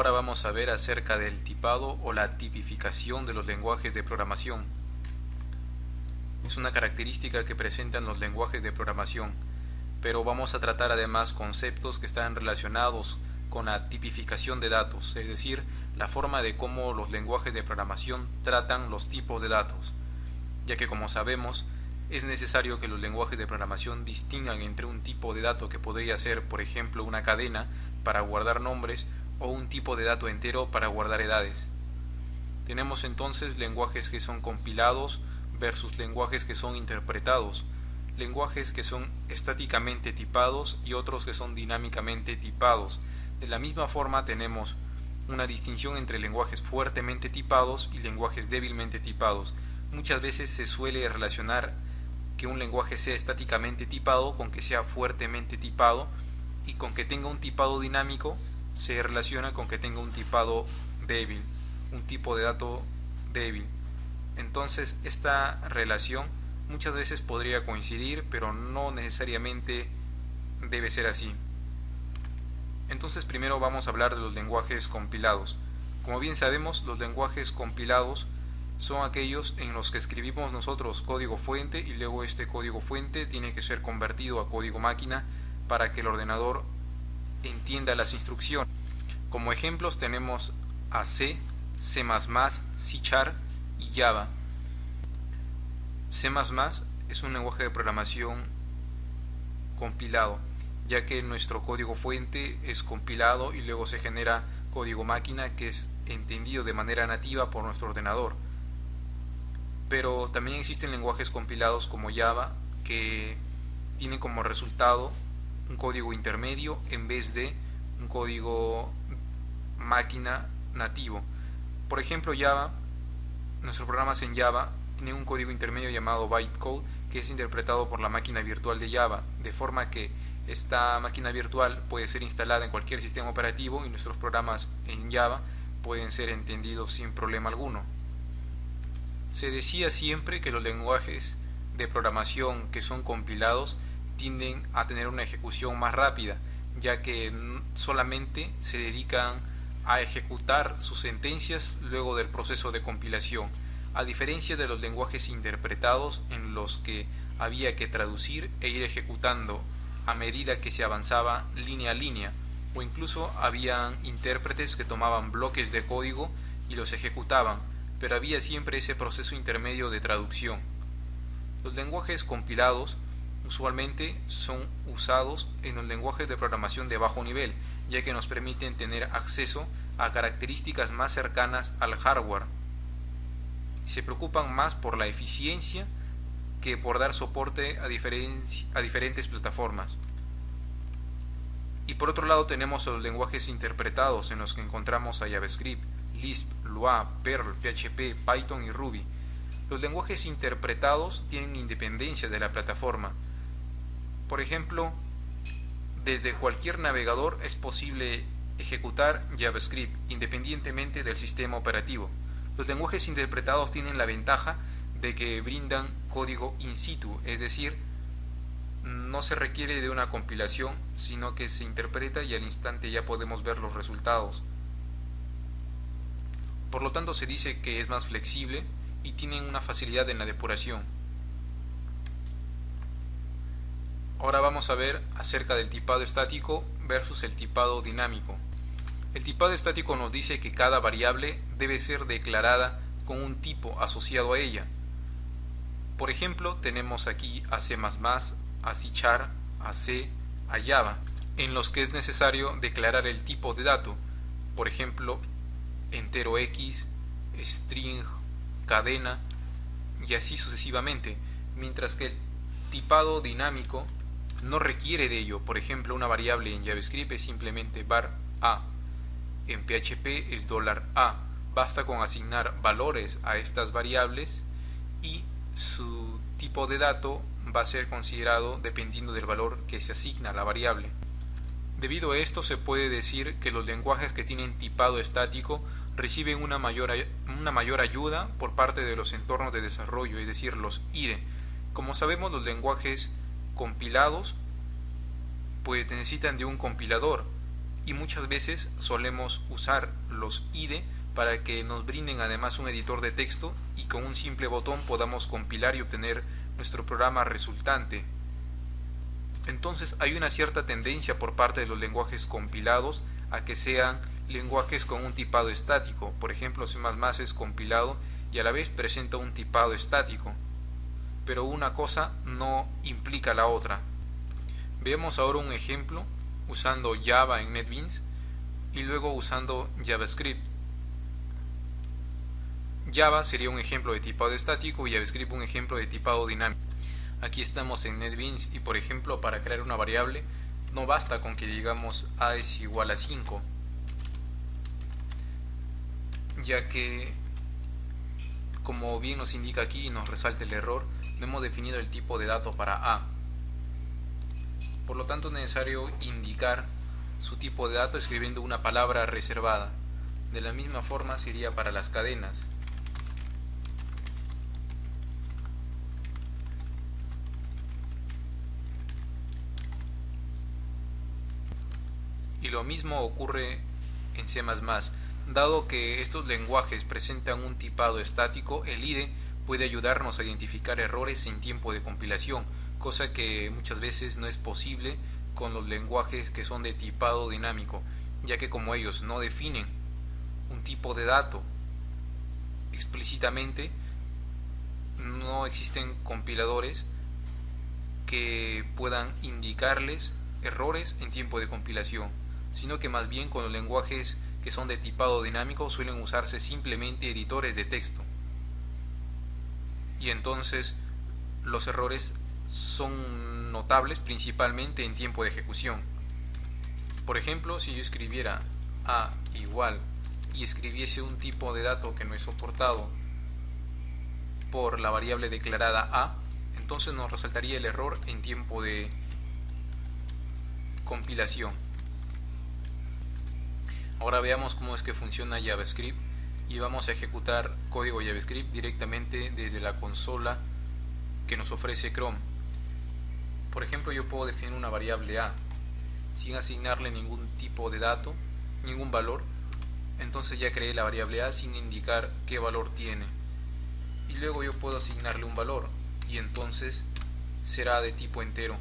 Ahora vamos a ver acerca del tipado o la tipificación de los lenguajes de programación. Es una característica que presentan los lenguajes de programación, pero vamos a tratar además conceptos que están relacionados con la tipificación de datos, es decir, la forma de cómo los lenguajes de programación tratan los tipos de datos, ya que como sabemos, es necesario que los lenguajes de programación distingan entre un tipo de dato que podría ser, por ejemplo, una cadena para guardar nombres o un tipo de dato entero para guardar edades. Tenemos entonces lenguajes que son compilados versus lenguajes que son interpretados, lenguajes que son estáticamente tipados y otros que son dinámicamente tipados. De la misma forma tenemos una distinción entre lenguajes fuertemente tipados y lenguajes débilmente tipados. Muchas veces se suele relacionar que un lenguaje sea estáticamente tipado con que sea fuertemente tipado, y con que tenga un tipado dinámico se relaciona con que tenga un tipado débil, un tipo de dato débil. Entonces esta relación muchas veces podría coincidir, pero no necesariamente debe ser así. Entonces primero vamos a hablar de los lenguajes compilados. Como bien sabemos, los lenguajes compilados son aquellos en los que escribimos nosotros código fuente y luego este código fuente tiene que ser convertido a código máquina para que el ordenador entienda las instrucciones. Como ejemplos tenemos a C, C++, C# y Java. C++ es un lenguaje de programación compilado, ya que nuestro código fuente es compilado y luego se genera código máquina que es entendido de manera nativa por nuestro ordenador. Pero también existen lenguajes compilados como Java que tienen como resultado un código intermedio en vez de un código máquina nativo. Por ejemplo, Java, nuestros programas en Java tienen un código intermedio llamado bytecode que es interpretado por la máquina virtual de Java, de forma que esta máquina virtual puede ser instalada en cualquier sistema operativo y nuestros programas en Java pueden ser entendidos sin problema alguno. Se decía siempre que los lenguajes de programación que son compilados tienden a tener una ejecución más rápida, ya que solamente se dedican a ejecutar sus sentencias luego del proceso de compilación, a diferencia de los lenguajes interpretados en los que había que traducir e ir ejecutando a medida que se avanzaba línea a línea, o incluso habían intérpretes que tomaban bloques de código y los ejecutaban, pero había siempre ese proceso intermedio de traducción. Los lenguajes compilados usualmente son usados en los lenguajes de programación de bajo nivel, ya que nos permiten tener acceso a características más cercanas al hardware. Se preocupan más por la eficiencia que por dar soporte a diferentes plataformas. Y por otro lado tenemos los lenguajes interpretados en los que encontramos a JavaScript, Lisp, Lua, Perl, PHP, Python y Ruby. Los lenguajes interpretados tienen independencia de la plataforma. Por ejemplo, desde cualquier navegador es posible ejecutar JavaScript independientemente del sistema operativo. Los lenguajes interpretados tienen la ventaja de que brindan código in situ, es decir, no se requiere de una compilación, sino que se interpreta y al instante ya podemos ver los resultados. Por lo tanto, se dice que es más flexible y tienen una facilidad en la depuración. Ahora vamos a ver acerca del tipado estático versus el tipado dinámico. El tipado estático nos dice que cada variable debe ser declarada con un tipo asociado a ella. Por ejemplo, tenemos aquí a C++, a C#, a C, a Java, en los que es necesario declarar el tipo de dato, por ejemplo, entero X, string, cadena y así sucesivamente, mientras que el tipado dinámico no requiere de ello. Por ejemplo, una variable en JavaScript es simplemente var a, en PHP es $a, basta con asignar valores a estas variables y su tipo de dato va a ser considerado dependiendo del valor que se asigna a la variable. Debido a esto se puede decir que los lenguajes que tienen tipado estático reciben una mayor ayuda por parte de los entornos de desarrollo, es decir, los IDE. Como sabemos, los lenguajes compilados pues necesitan de un compilador y muchas veces solemos usar los IDE para que nos brinden además un editor de texto y con un simple botón podamos compilar y obtener nuestro programa resultante. Entonces hay una cierta tendencia por parte de los lenguajes compilados a que sean lenguajes con un tipado estático. Por ejemplo, C++ es compilado y a la vez presenta un tipado estático, pero una cosa no implica la otra. Veamos ahora un ejemplo usando Java en NetBeans y luego usando JavaScript. Java sería un ejemplo de tipado estático y JavaScript un ejemplo de tipado dinámico. Aquí estamos en NetBeans y por ejemplo para crear una variable no basta con que digamos a es igual a 5, ya que como bien nos indica aquí y nos resalta el error, no hemos definido el tipo de dato para a. Por lo tanto es necesario indicar su tipo de dato escribiendo una palabra reservada. De la misma forma sería para las cadenas. Y lo mismo ocurre en C++. Dado que estos lenguajes presentan un tipado estático, el IDE puede ayudarnos a identificar errores en tiempo de compilación, cosa que muchas veces no es posible con los lenguajes que son de tipado dinámico, ya que como ellos no definen un tipo de dato explícitamente, no existen compiladores que puedan indicarles errores en tiempo de compilación, sino que más bien con los lenguajes que son de tipado dinámico suelen usarse simplemente editores de texto, y entonces los errores son notables principalmente en tiempo de ejecución. Por ejemplo, si yo escribiera a igual y escribiese un tipo de dato que no es soportado por la variable declarada a, entonces nos resaltaría el error en tiempo de compilación. Ahora veamos cómo es que funciona JavaScript y vamos a ejecutar código JavaScript directamente desde la consola que nos ofrece Chrome. Por ejemplo, yo puedo definir una variable a sin asignarle ningún tipo de dato, ningún valor. Entonces ya creé la variable a sin indicar qué valor tiene, y luego yo puedo asignarle un valor y entonces será de tipo entero.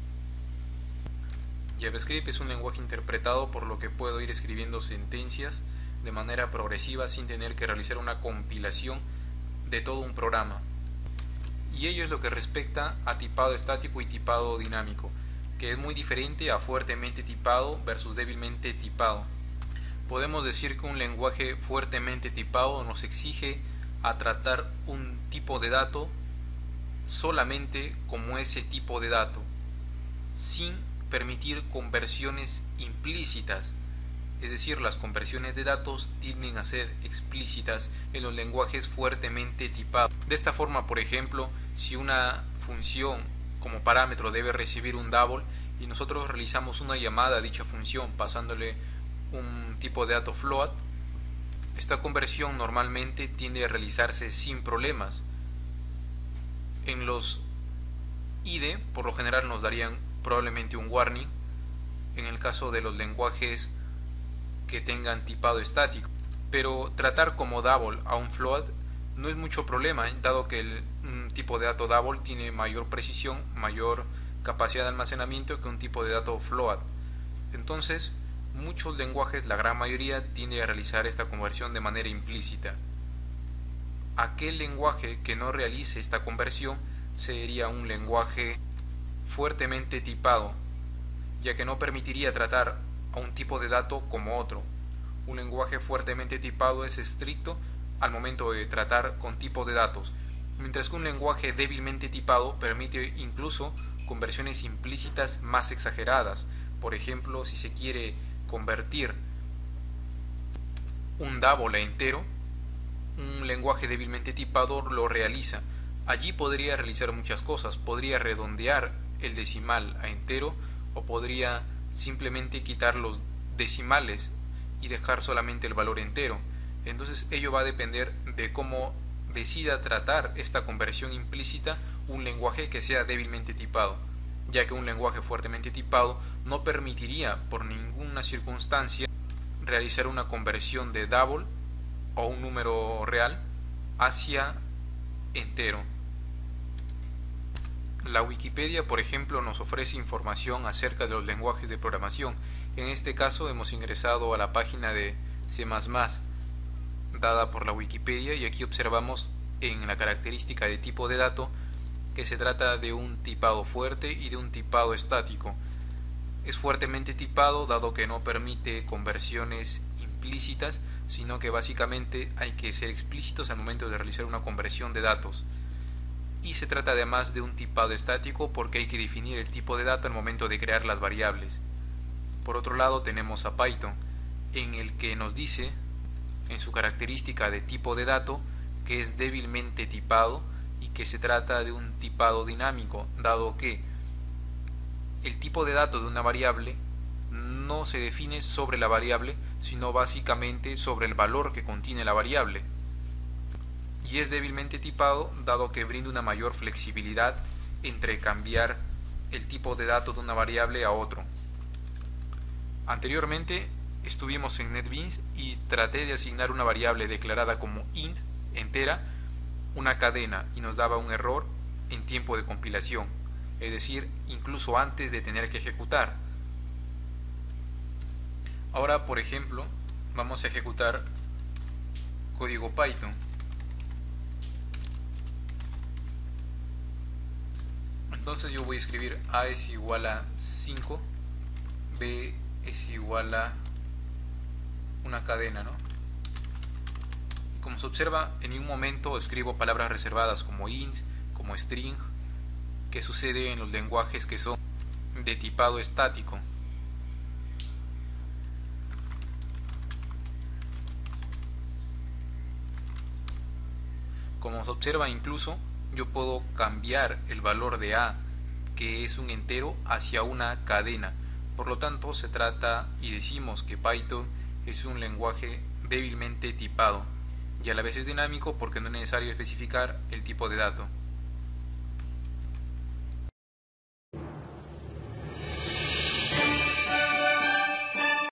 JavaScript es un lenguaje interpretado, por lo que puedo ir escribiendo sentencias de manera progresiva sin tener que realizar una compilación de todo un programa. Y ello es lo que respecta a tipado estático y tipado dinámico, que es muy diferente a fuertemente tipado versus débilmente tipado. Podemos decir que un lenguaje fuertemente tipado nos exige a tratar un tipo de dato solamente como ese tipo de dato, sin permitir conversiones implícitas, es decir, las conversiones de datos tienden a ser explícitas en los lenguajes fuertemente tipados. De esta forma, por ejemplo, si una función como parámetro debe recibir un double y nosotros realizamos una llamada a dicha función pasándole un tipo de dato float, esta conversión normalmente tiende a realizarse sin problemas. En los IDE, por lo general, nos darían probablemente un warning en el caso de los lenguajes que tengan tipado estático, pero tratar como double a un float no es mucho problema, dado que el tipo de dato double tiene mayor precisión, mayor capacidad de almacenamiento que un tipo de dato float. Entonces muchos lenguajes, la gran mayoría, tiende a realizar esta conversión de manera implícita. Aquel lenguaje que no realice esta conversión sería un lenguaje fuertemente tipado, ya que no permitiría tratar a un tipo de dato como otro. Un lenguaje fuertemente tipado es estricto al momento de tratar con tipos de datos, mientras que un lenguaje débilmente tipado permite incluso conversiones implícitas más exageradas. Por ejemplo, si se quiere convertir un double a entero, un lenguaje débilmente tipado lo realiza. Allí podría realizar muchas cosas, podría redondear el decimal a entero o podría simplemente quitar los decimales y dejar solamente el valor entero. Entonces ello va a depender de cómo decida tratar esta conversión implícita un lenguaje que sea débilmente tipado. ya que un lenguaje fuertemente tipado no permitiría por ninguna circunstancia realizar una conversión de double o un número real hacia entero. La Wikipedia, por ejemplo, nos ofrece información acerca de los lenguajes de programación. En este caso hemos ingresado a la página de C++ dada por la Wikipedia, y aquí observamos en la característica de tipo de dato que se trata de un tipado fuerte y de un tipado estático. Es fuertemente tipado dado que no permite conversiones implícitas, sino que básicamente hay que ser explícitos al momento de realizar una conversión de datos. Y se trata además de un tipado estático porque hay que definir el tipo de dato al momento de crear las variables. Por otro lado tenemos a Python, en el que nos dice, en su característica de tipo de dato, que es débilmente tipado y que se trata de un tipado dinámico, dado que el tipo de dato de una variable no se define sobre la variable, sino básicamente sobre el valor que contiene la variable. Y es débilmente tipado dado que brinda una mayor flexibilidad entre cambiar el tipo de dato de una variable a otro. Anteriormente estuvimos en NetBeans y traté de asignar una variable declarada como int, entera, una cadena, y nos daba un error en tiempo de compilación, es decir, incluso antes de tener que ejecutar. Ahora, por ejemplo, vamos a ejecutar código Python. Entonces yo voy a escribir A es igual a 5, B es igual a una cadena, ¿no? Y como se observa, en ningún momento escribo palabras reservadas como int, como string, que sucede en los lenguajes que son de tipado estático. Como se observa, incluso yo puedo cambiar el valor de A, que es un entero, hacia una cadena. Por lo tanto, se trata y decimos que Python es un lenguaje débilmente tipado y a la vez es dinámico porque no es necesario especificar el tipo de dato.